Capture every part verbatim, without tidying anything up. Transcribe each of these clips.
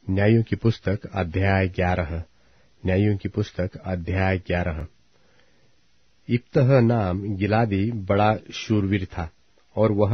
न्यायों की पुस्तक अध्याय ग्यारह। न्यायों की पुस्तक अध्याय ग्यारह। इप्तह नाम गिलादी बड़ा शूरवीर था, और वह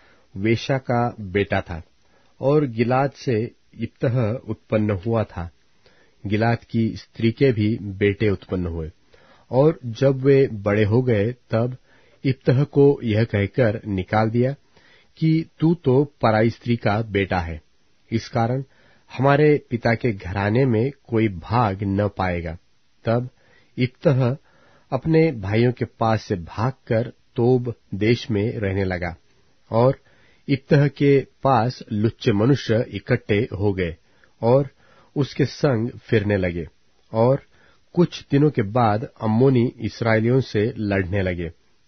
वेशा का बेटा था, और गिलाद से इप्तह उत्पन्न हुआ था। गिलाद की स्त्री के भी बेटे उत्पन्न हुए, और जब वे बड़े हो गए तब इप्तह को यह कहकर निकाल दिया कि तू तो पराई स्त्री का बेटा है, इस कारण हमारे पिता के घराने में कोई भाग न पाएगा। तब इप्तह अपने भाइयों के पास से भागकर तोब देश में रहने लगा, और इप्तह के पास लुच्चे मनुष्य इकट्ठे हो गए और उसके संग फिरने लगे। और कुछ दिनों के बाद अम्मोनी इस्राएलियों से लड़ने लगे।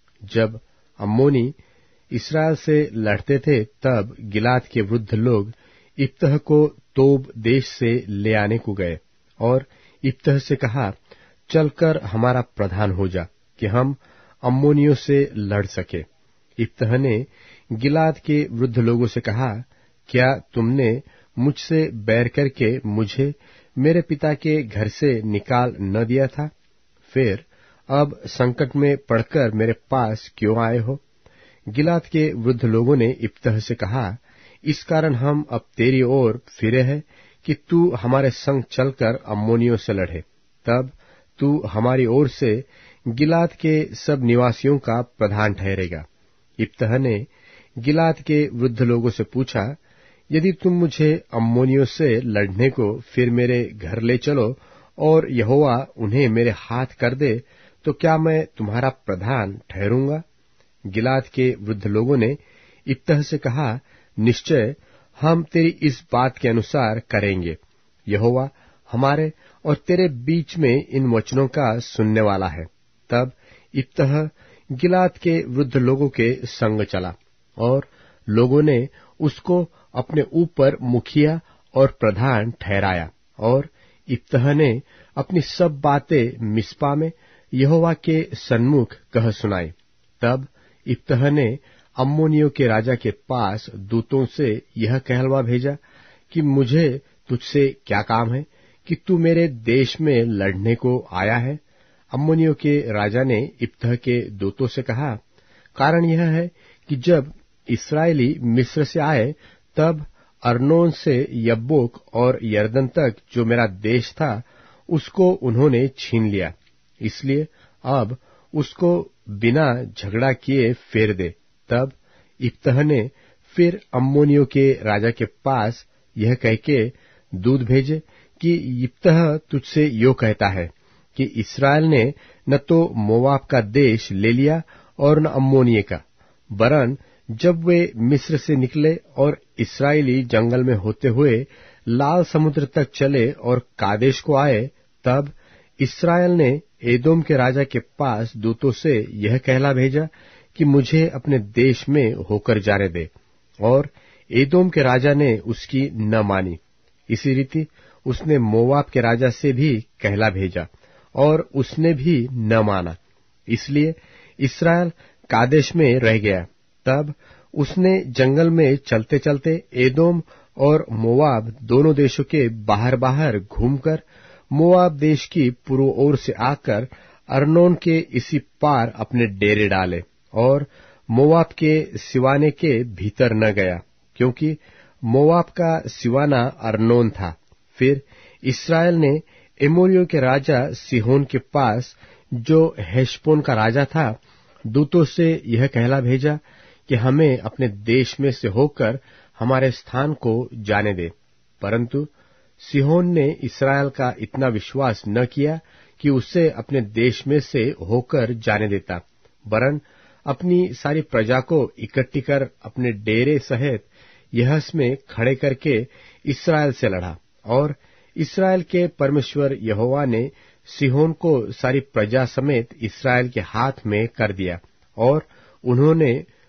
जब अम्मोनी इस्राएल से लड़ते थे, तब गिलाद के वृद्ध लोग इप्तह को तोब देश से ले आने को गए, और इप्तह से कहा, चलकर हमारा प्रधान हो जा, कि हम अम्मोनियों से लड़ सके। इप्तह ने गिलाद के वृद्ध लोगों से कहा, क्या तुमने मुझसे बैर करके मुझे मेरे पिता के घर से निकाल न दिया था? फिर अब संकट में पड़कर मेरे पास क्यों आए हो? गिलाद के वृद्ध लोगों ने इप्तह से कहा, इस कारण हम अब तेरी ओर फिरे हैं कि तू हमारे संग चलकर अम्मोनियों से लड़े। तब तू हमारी ओर से गिलाद के सब निवासियों का प्रधान ठहरेगा। इप्तह ने गिलाद के वृद्ध लोगों से पूछा, यदि तुम मुझे अम्मोनियों से लड़ने को फिर मेरे घर ले चलो और यहोवा उन्हें मेरे हाथ कर दे, तो क्या मैं तुम्हारा प्रधान ठहरूंगा? गिलाद के वृद्ध लोगों ने इप्तह से कहा, निश्चय हम तेरी इस बात के अनुसार करेंगे। यहोवा हमारे और तेरे बीच में इन वचनों का सुनने वाला है। तब इप्तह गिलाद के वृद्ध लोगों के संग चला, और लोगों ने उसको अपने ऊपर मुखिया और प्रधान ठहराया। और इप्तह ने अपनी सब बातें मिस्पा में यहोवा के सन्मुख कह सुनाई। तब इप्तह ने अम्मोनियों के राजा के पास दूतों से यह कहलवा भेजा कि मुझे तुझसे क्या काम है कि तू मेरे देश में लड़ने को आया है? अम्मोनियों के राजा ने इप्तह के दूतों से कहा, कारण यह है कि जब इस्राएली मिस्र से आए, तब अर्नोन से यब्बोक और यरदन तक जो मेरा देश था, उसको उन्होंने छीन लिया। इसलिए अब उसको बिना झगड़ा किए फेर दे। तब इप्तह ने फिर अम्मोनियों के राजा के पास यह कहके दूत भेजे कि इप्तह तुझसे यो कहता है कि इस्राएल ने न तो मोवाब का देश ले लिया और न अम्मोनिये का, वरन जब वे मिस्र से निकले और इस्राएली जंगल में होते हुए लाल समुद्र तक चले और कादेश को आए, तब इस्राएल ने एदोम के राजा के पास दूतों से यह कहला भेजा कि मुझे अपने देश में होकर जाने दे, और एदोम के राजा ने उसकी न मानी। इसी रीति उसने मोवाब के राजा से भी कहला भेजा, और उसने भी न माना। इसलिए इस्राएल कादेश में रह गया। तब उसने जंगल में चलते चलते एदोम और मोवाब दोनों देशों के बाहर बाहर घूमकर मोवाब देश की पूर्व ओर से आकर अर्नोन के इसी पार अपने डेरे डाले, और मोवाब के सिवाने के भीतर न गया, क्योंकि मोवाब का सिवाना अर्नोन था। फिर इस्राएल ने एमोरियों के राजा सिहोन के पास, जो हेशबोन का राजा था, दूतों से यह कहला भेजा कि हमें अपने देश में से होकर हमारे स्थान को जाने दे। परंतु सिहोन ने इस्राएल का इतना विश्वास न किया कि उसे अपने देश में से होकर जाने देता, वरन अपनी सारी प्रजा को इकट्ठी कर अपने डेरे सहित यहस में खड़े करके इस्राएल से लड़ा। और इस्राएल के परमेश्वर यहोवा ने सिहोन को सारी प्रजा समेत इस्राएल के हाथ में कर दिया, और उन्होंने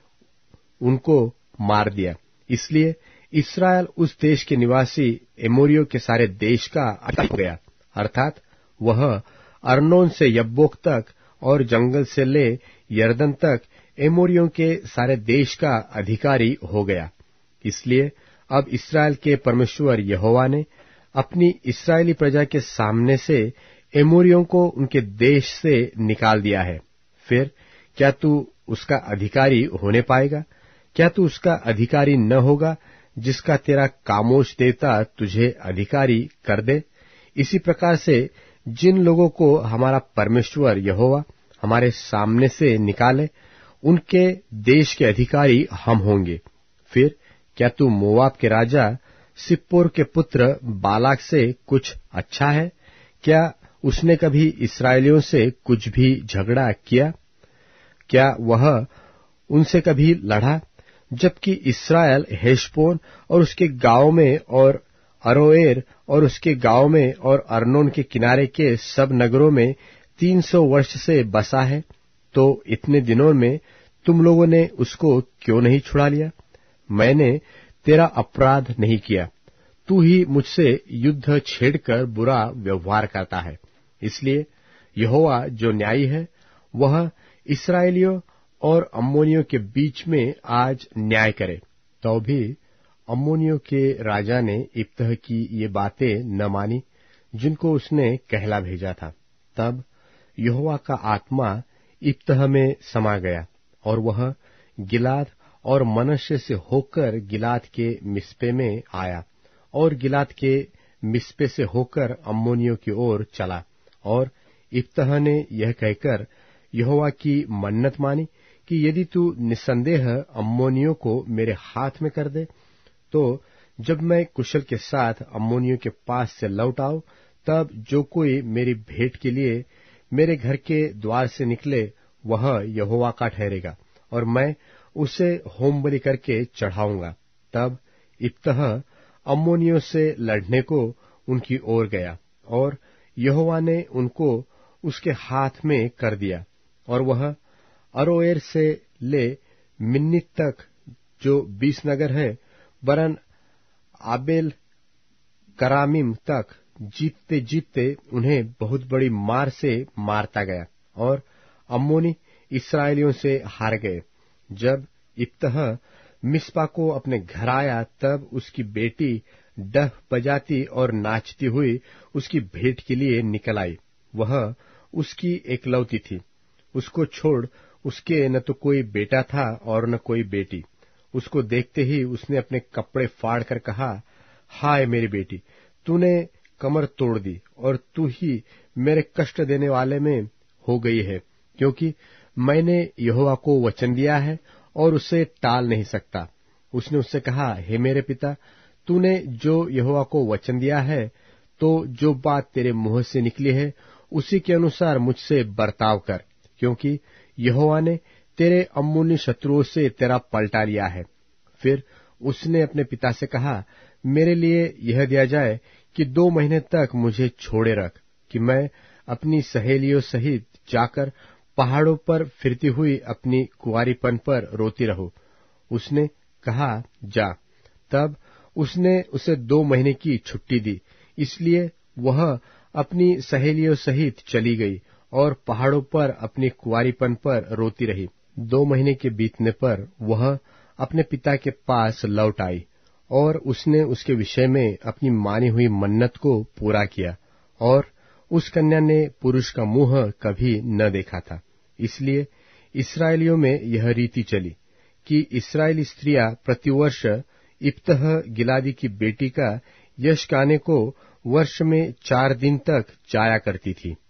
उनको मार दिया। इसलिए इस्राएल उस देश के निवासी एमोरियों के सारे देश का अधिकारी हो गया, अर्थात वह अर्नोन से यब्बोक तक और जंगल से ले यरदन तक एमोरियों के सारे देश का अधिकारी हो गया। इसलिए अब इस्राएल के परमेश्वर यहोवा ने अपनी इस्राएली प्रजा के सामने से एमोरियों को उनके देश से निकाल दिया है। फिर क्या तू उसका अधिकारी होने पाएगा? क्या तू उसका अधिकारी न होगा जिसका तेरा कामोश देवता तुझे अधिकारी कर दे? इसी प्रकार से जिन लोगों को हमारा परमेश्वर यहोवा हमारे सामने से निकाले, उनके देश के अधिकारी हम होंगे। फिर क्या तू मोआब के राजा सिप्पोर के पुत्र बालाक से कुछ अच्छा है? क्या उसने कभी इस्राएलियों से कुछ भी झगड़ा किया? क्या वह उनसे कभी लड़ा? जबकि इस्राएल हेशबोन और उसके गांव में और अरोएर और उसके गांव में और अर्नोन के किनारे के सब नगरों में तीन सौ वर्ष से बसा है, तो इतने दिनों में तुम लोगों ने उसको क्यों नहीं छुड़ा लिया? मैंने तेरा अपराध नहीं किया, तू ही मुझसे युद्ध छेड़कर बुरा व्यवहार करता है। इसलिए यहोवा जो न्यायी है, वह इस्राएलियों और अम्मोनियों के बीच में आज न्याय करे। तो भी अम्मोनियों के राजा ने इब्तह की ये बातें न मानी जिनको उसने कहला भेजा था। तब यहोवा का आत्मा इब्तह में समा गया और वह गिलाद और मनश्शे से होकर गिलाद के मिस्पे में आया और गिलाद के मिस्पे से होकर अम्मोनियों की ओर चला। और इब्तह ने यह कहकर यहोवा की मन्नत मानी कि यदि तू निसंदेह अम्मोनियों को मेरे हाथ में कर दे, तो जब मैं कुशल के साथ अम्मोनियों के पास से लौट आऊं, तब जो कोई मेरी भेंट के लिए मेरे घर के द्वार से निकले, वह यहोवा का ठहरेगा और मैं उसे होमबलि करके चढ़ाऊंगा। तब इब्तह अम्मोनियों से लड़ने को उनकी ओर गया और यहोवा ने उनको उसके हाथ में कर दिया, और वह अरोएर से ले मिन्नीत तक जो बीस नगर है, वरन आबेल करामीम तक जीतते जीतते उन्हें बहुत बड़ी मार से मारता गया और अम्मोनी इस्राएलियों से हार गए। जब इब्तह मिस्पा को अपने घर आया, तब उसकी बेटी डफ बजाती और नाचती हुई उसकी भेंट के लिए निकल आई। वह उसकी एकलौती थी, उसको छोड़ उसके न तो कोई बेटा था और न कोई बेटी। उसको देखते ही उसने अपने कपड़े फाड़ कर कहा, हाय मेरी बेटी, तूने कमर तोड़ दी और तू ही मेरे कष्ट देने वाले में हो गई है, क्योंकि मैंने यहोवा को वचन दिया है और उसे टाल नहीं सकता। उसने उससे कहा, हे मेरे पिता, तूने जो यहोवा को वचन दिया है, तो जो बात तेरे मुंह से निकली है उसी के अनुसार मुझसे बर्ताव कर, क्योंकि यहोवा ने तेरे अम्मोनी शत्रुओं से तेरा पलटा लिया है। फिर उसने अपने पिता से कहा, मेरे लिए यह दिया जाए कि दो महीने तक मुझे छोड़े रख, कि मैं अपनी सहेलियों सहित जाकर पहाड़ों पर फिरती हुई अपनी कुंवारीपन पर रोती रहूं। उसने कहा, जा। तब उसने उसे दो महीने की छुट्टी दी, इसलिए वह अपनी सहेलियों सहित चली गई और पहाड़ों पर अपनी कुंवारीपन पर रोती रही। दो महीने के बीतने पर वह अपने पिता के पास लौट आई और उसने उसके विषय में अपनी मानी हुई मन्नत को पूरा किया, और उस कन्या ने पुरुष का मुंह कभी न देखा था। इसलिए इस्राएलियों में यह रीति चली कि इस्राएली स्त्रियां प्रतिवर्ष इब्तह गिलादी की बेटी का यश गाने को वर्ष में चार दिन तक जाया करती थी।